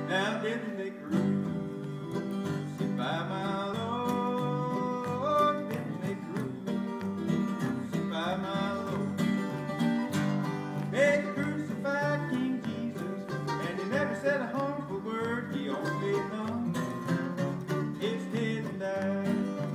Now didn't they crucify my Lord? Didn't they crucify my Lord? They crucified King Jesus, and he never said a harmful word. He only hung his head and died.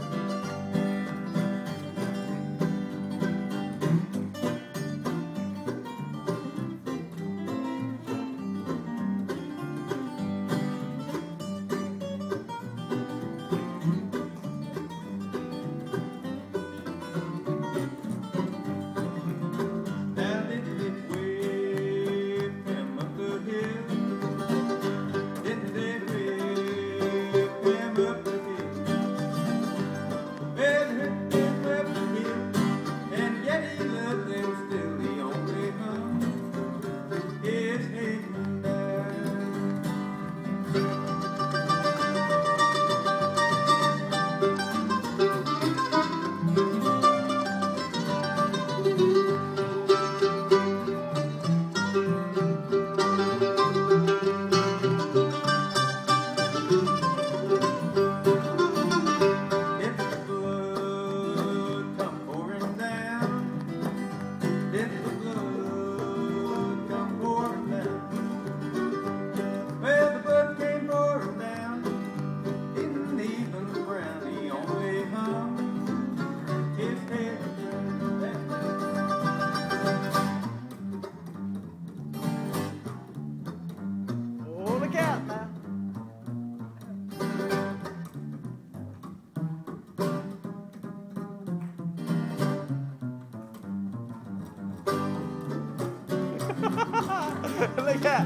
Look at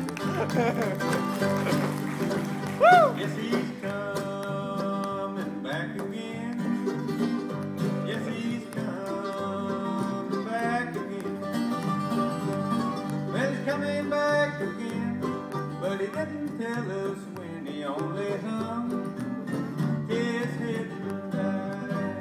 Woo! Yes, he's coming back again. Yes, he's coming back again. Well, he's coming back again, but he didn't tell us when. He only hung his head and died.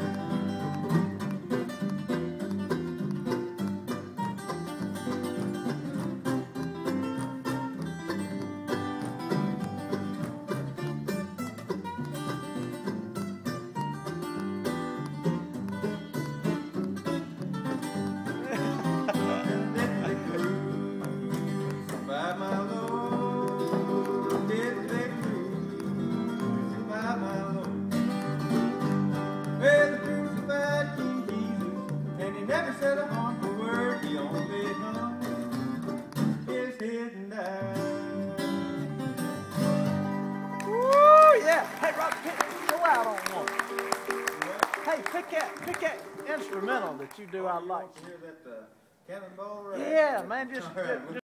Said a harmful word, he only hung his head and died. Woo, yeah. Hey, Rob, go out on one. Hey, pick that instrumental that you do. I like. Hear that cannonball right? Yeah, man, just